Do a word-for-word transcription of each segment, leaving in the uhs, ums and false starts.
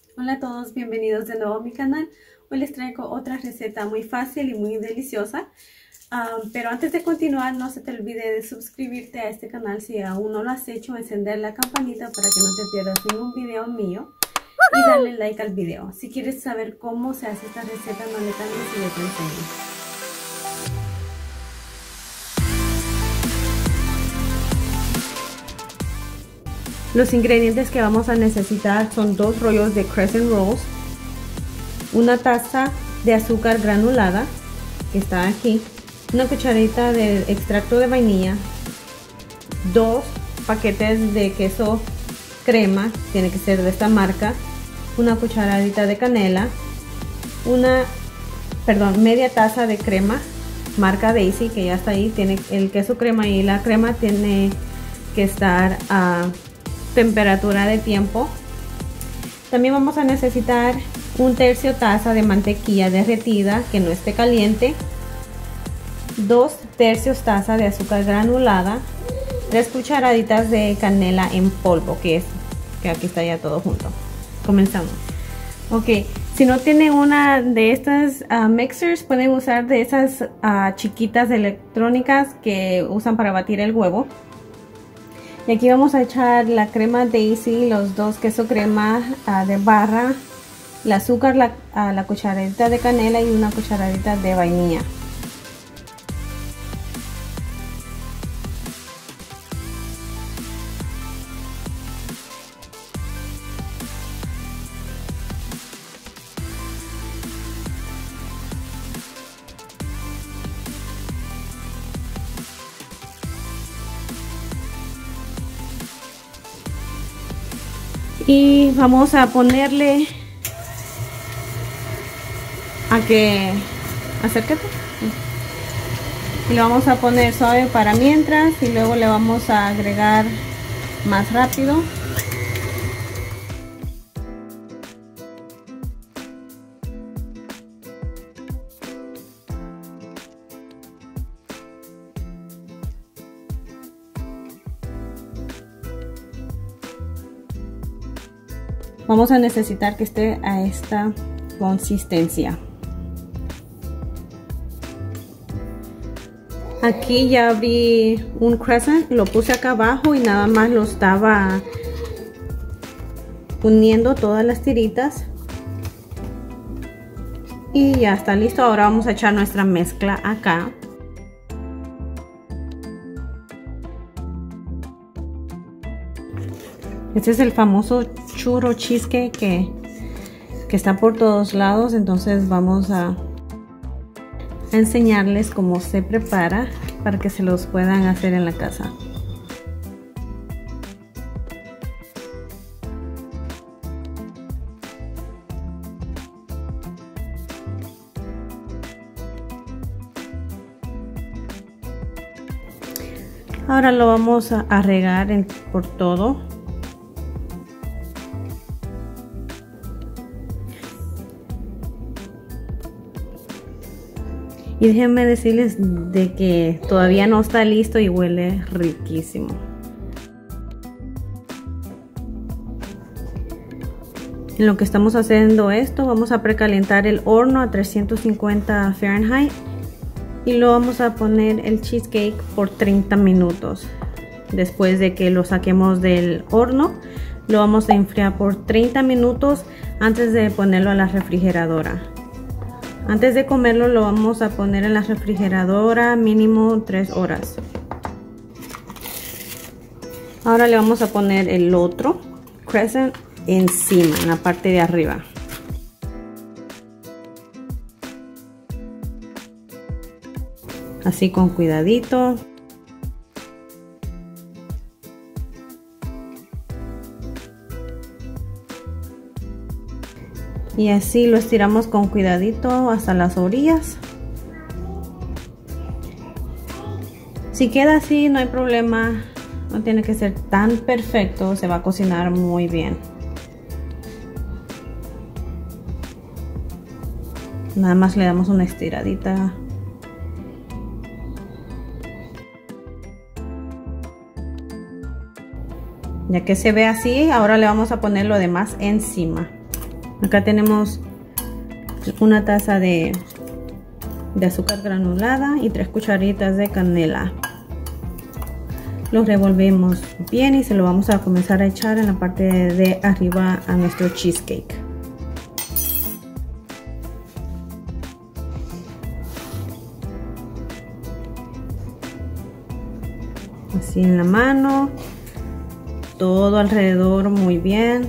Hola a todos, bienvenidos de nuevo a mi canal. Hoy les traigo otra receta muy fácil y muy deliciosa. Um, pero antes de continuar, no se te olvide de suscribirte a este canal si aún no lo has hecho, encender la campanita para que no te pierdas ningún video mío y darle like al video. Si quieres saber cómo se hace esta receta, no le cambies y yo te enseño. Los ingredientes que vamos a necesitar son dos rollos de crescent rolls, una taza de azúcar granulada que está aquí, una cucharadita de extracto de vainilla, dos paquetes de queso crema, tiene que ser de esta marca, una cucharadita de canela, una, perdón, media taza de crema marca Daisy, que ya está ahí, tiene el queso crema y la crema tiene que estar a temperatura de tiempo. También vamos a necesitar un tercio taza de mantequilla derretida que no esté caliente, dos tercios taza de azúcar granulada, tres cucharaditas de canela en polvo, que es que aquí está ya todo junto. Comenzamos. Ok, si no tiene una de estas uh, mixers, pueden usar de esas uh, chiquitas electrónicas que usan para batir el huevo. Y aquí vamos a echar la crema Daisy, los dos queso crema uh, de barra, el azúcar, la, uh, la cucharadita de canela y una cucharadita de vainilla. Y vamos a ponerle a que acércate y lo vamos a poner suave para mientras y luego le vamos a agregar más rápido. Vamos a necesitar que esté a esta consistencia. Aquí ya abrí un crescent, lo puse acá abajo y nada más lo estaba uniendo todas las tiritas. Y ya está listo. Ahora vamos a echar nuestra mezcla acá. Este es el famoso churro cheesecake que, que está por todos lados. Entonces vamos a, a enseñarles cómo se prepara para que se los puedan hacer en la casa. Ahora lo vamos a, a regar en, por todo. Y déjenme decirles de que todavía no está listo y huele riquísimo. En lo que estamos haciendo esto, vamos a precalentar el horno a trescientos cincuenta Fahrenheit y lo vamos a poner el cheesecake por treinta minutos. Después de que lo saquemos del horno, lo vamos a enfriar por treinta minutos antes de ponerlo a la refrigeradora. Antes de comerlo lo vamos a poner en la refrigeradora mínimo tres horas. Ahora le vamos a poner el otro crescent encima, en la parte de arriba. Así con cuidadito. Y así lo estiramos con cuidadito hasta las orillas. Si queda así no hay problema, no tiene que ser tan perfecto, se va a cocinar muy bien. Nada más le damos una estiradita. Ya que se ve así, ahora le vamos a poner lo demás encima. Acá tenemos una taza de, de azúcar granulada y tres cucharitas de canela. Lo revolvemos bien y se lo vamos a comenzar a echar en la parte de, de arriba a nuestro cheesecake. Así en la mano, todo alrededor muy bien.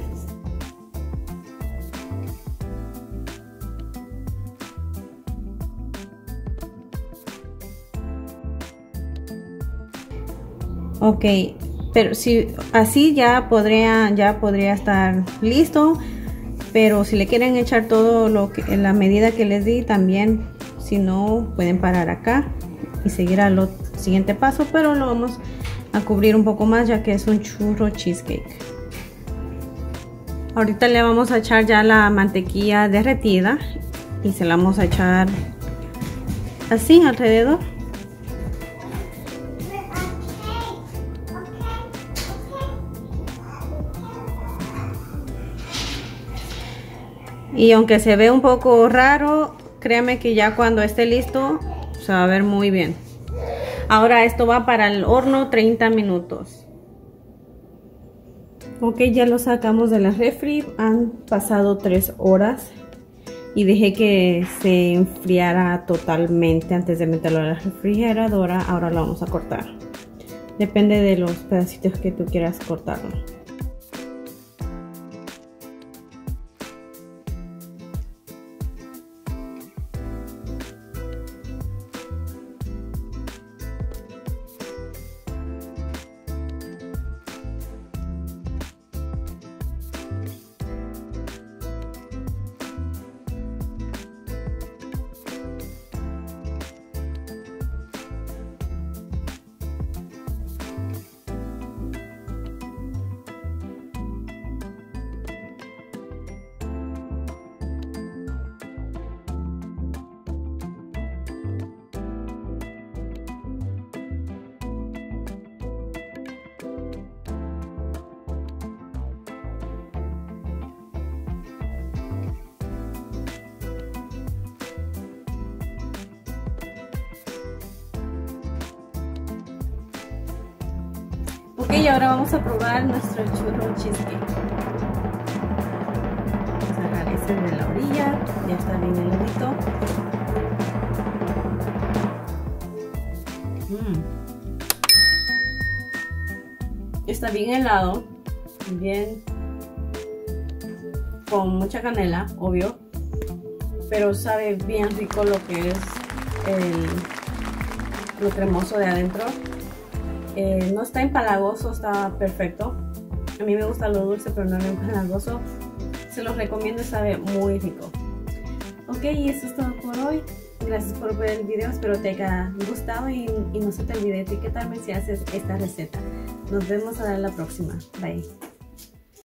Ok, pero si así ya podría ya podría estar listo, pero si le quieren echar todo lo que en la medida que les di también, si no pueden parar acá y seguir al siguiente paso, pero lo vamos a cubrir un poco más ya que es un churro cheesecake. Ahorita le vamos a echar ya la mantequilla derretida y se la vamos a echar así alrededor. Y aunque se ve un poco raro, créame que ya cuando esté listo se va a ver muy bien. Ahora esto va para el horno treinta minutos. Ok, ya lo sacamos de la refri. Han pasado tres horas y dejé que se enfriara totalmente antes de meterlo a la refrigeradora. Ahora lo vamos a cortar. Depende de los pedacitos que tú quieras cortarlo. Ok, y ahora vamos a probar nuestro churro cheesecake. Vamos a sacar ese de la orilla, ya está bien heladito. Mm. Está bien helado, bien con mucha canela, obvio, pero sabe bien rico lo que es el, lo cremoso de adentro. Eh, no está empalagoso, está perfecto. A mí me gusta lo dulce, pero no lo empalagoso. Se los recomiendo, sabe muy rico. Ok, y eso es todo por hoy. Gracias por ver el video, espero te haya gustado y, y no se te olvide etiquetarme si haces esta receta. Nos vemos a la próxima. Bye.